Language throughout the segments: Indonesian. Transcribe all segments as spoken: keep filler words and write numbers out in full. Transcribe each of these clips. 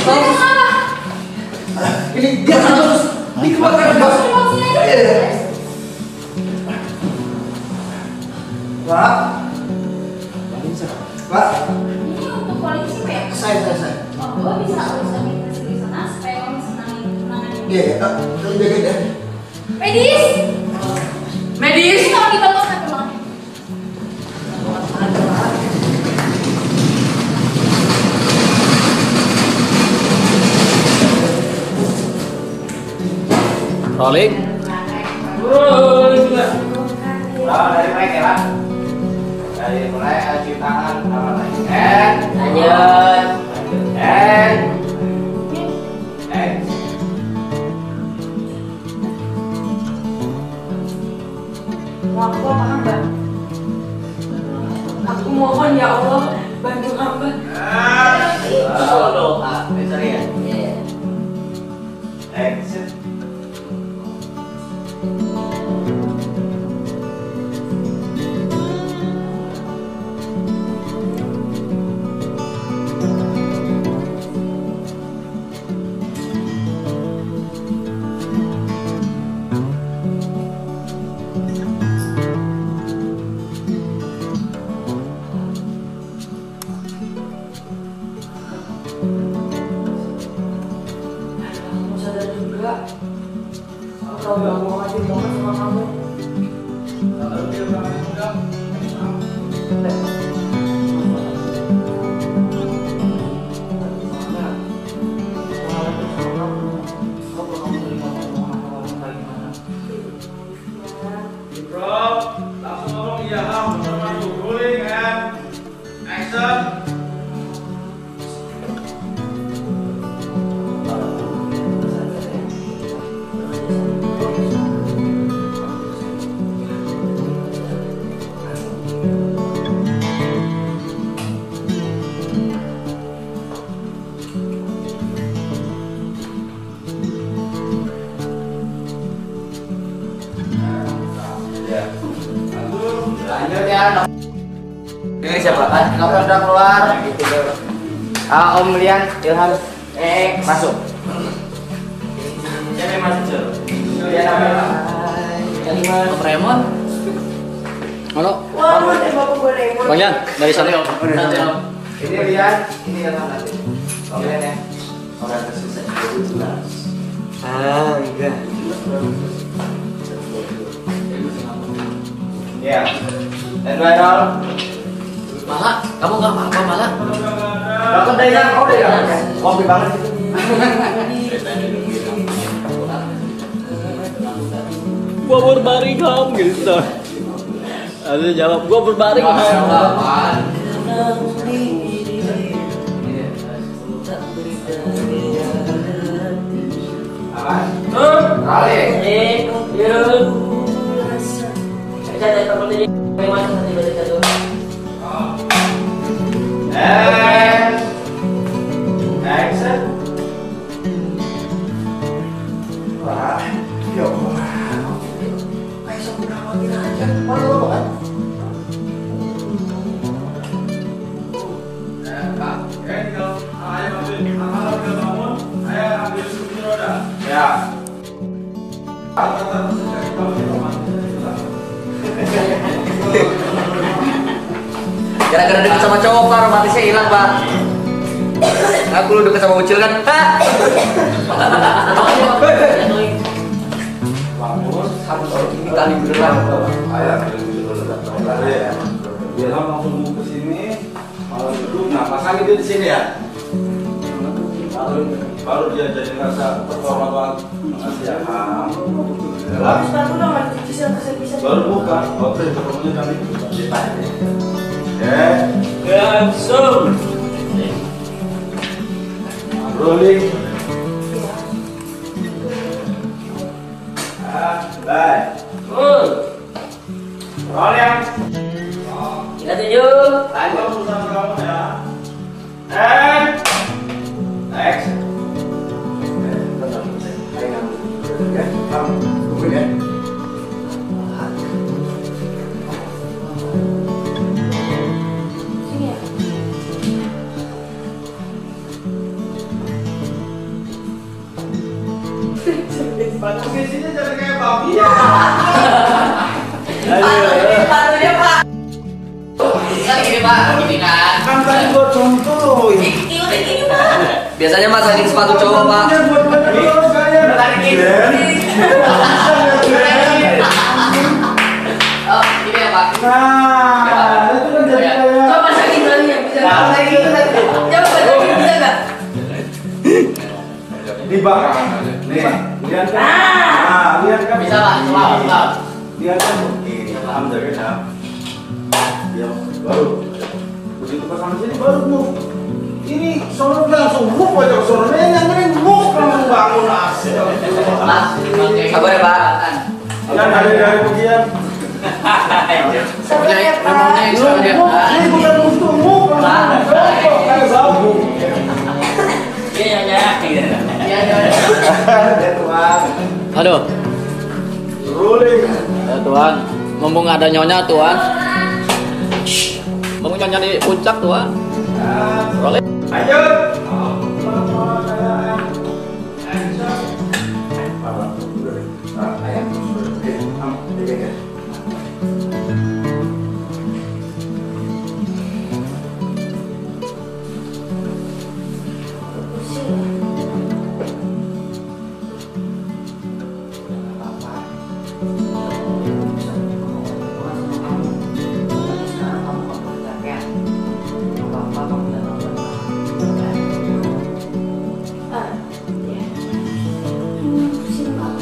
Ini dia harus dikeluarkan bos. Pak, Pak. Ini untuk polisi Pak ya? Saya, saya, saya. Oh, gua bisa urusan di sana supaya kamu senangin tunangan ini. Iya, ya. Tolong jaga ya. Medis. Medis. Ini kalau dibantu sampai rumah. Rolling. Nah, dari mulai ya, Pak. Dari mulai cuci tangan sama lagi. And lanjut. And and Waktu hamba. Aku mohon ya Allah, bantu hamba. oh, doa. Sorry ya. Exit. Kamu sadar juga. Aku udah mau mati banget sama kamu. Langsung ngomong iya ham, masuk rolling and action. Lanjut ya. Ini siapa? Ah, nomor udah keluar. Ah, Om Lian, Ilham, eh masuk. Siapa yang masuk dulu? Lian apa? Om Raymond. Mana? Waduh, ada bapak gue Raymond. Bang Yan, dari sana. Ini Lian, ini Ilham nanti. Om Lian ya. Orang tersisa dua belas. Ah, enggak. Ya. Dan viral. Malah, kamu nggak apa-apa malah. Dapat dari yang kau deh ya. Kopi banget itu. Gua berbaring ham gitu. Ada jawab gua berbaring ham. Apa? Tuh, kali. And action. Wah, ya Allah. Kayak sama ngerawatin aja. Mana lo kan? Kak, ya tinggal ayah ambil, kalau udah bangun, ayah ambil kursi roda. Ya. Gara-gara deket sama cowok pak, romantisnya hilang pak. Aku lu deket sama Ucil kan? Bagus, harus orang ini kali beneran. Ayah ambil kursi roda. Biar langsung ke sini, malah duduk. Nah, pasang itu di sini ya. Baru, baru dia jadi rasa tertawa banget. Makasih ya, Ham. Habis baru dong, ada cicil kesel-kesel. Baru buka. Oke, ketemunya kali. Ya. Ya, so. Rolling. Ah, bye. Rolling. Kita tujuh. Lanjut urusan kamu ya. And next. Ya, kamu tungguin ya. Sini ya. posisinya jadi kayak babi ya. Sepatunya Pak. Kan gini Pak, gini kan. Kan tadi gua contoh. Ini ini Pak. Biasanya masangin sepatu cowok, Pak. Buat terus saya. Oh, gini ya Pak. Nah, itu kan jadi kayak. Coba sakit lagi yang bisa. Nah, kayak gitu tadi. Coba sakit bisa enggak? Di bawah. Nih, lihat kan? Nah, lihat kan? Bisa Pak, selalu, selalu. Lihat kan? Ini alhamdulillah kan? Ya, baru. Begitu ke sana sini baru move. Ini sono langsung move aja ke sono. Ini yang ini move langsung bangun asik. Mas, Sabar ya, Pak. Jangan ada dari bagian. Sabar ya Pak. Ini bukan move tuh move. Langsung kayak bambu. Iya, iya, iya. Iya, iya. Ya Tuhan. Aduh, Rolling. ya Tuhan. Mumpung ada nyonya, Tuhan. Mumpung nyonya di puncak, Tuhan. Rolling. Lanjut. Ah, ya. Hmm, pusing banget.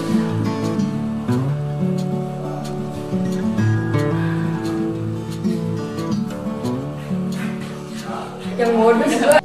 Yang bodoh juga.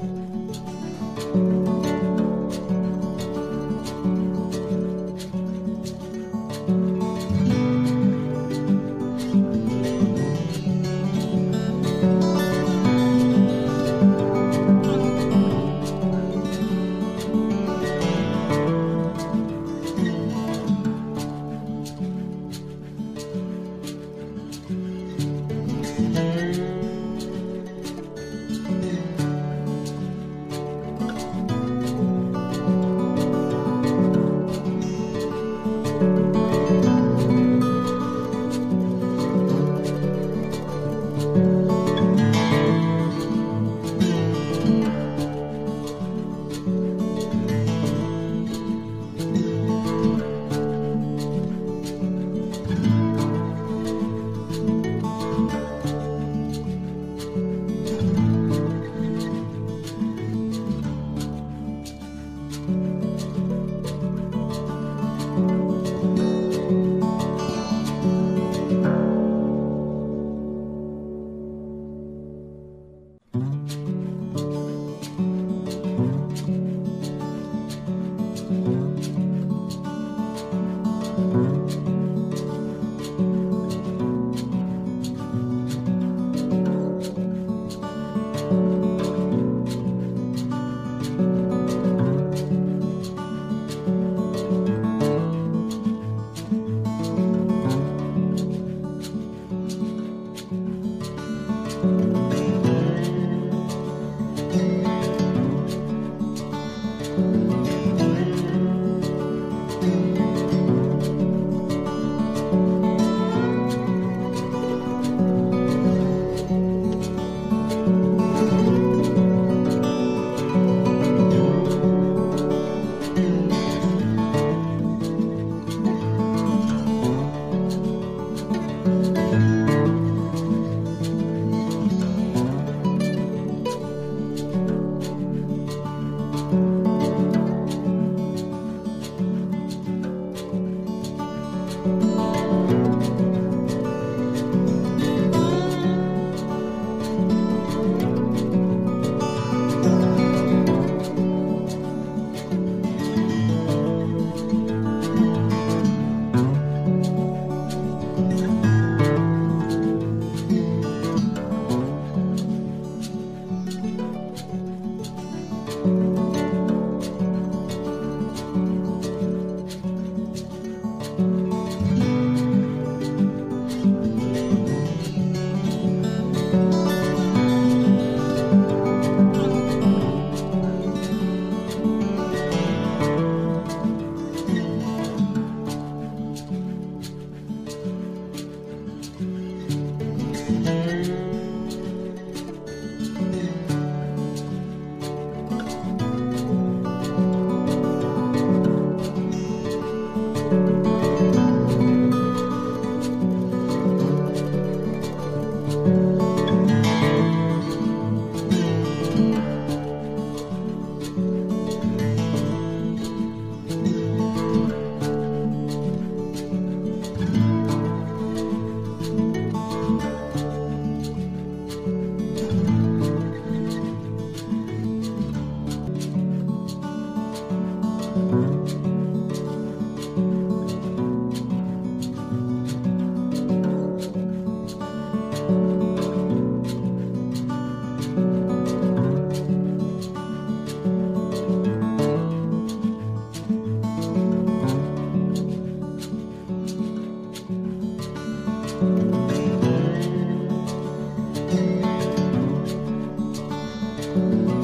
Pak.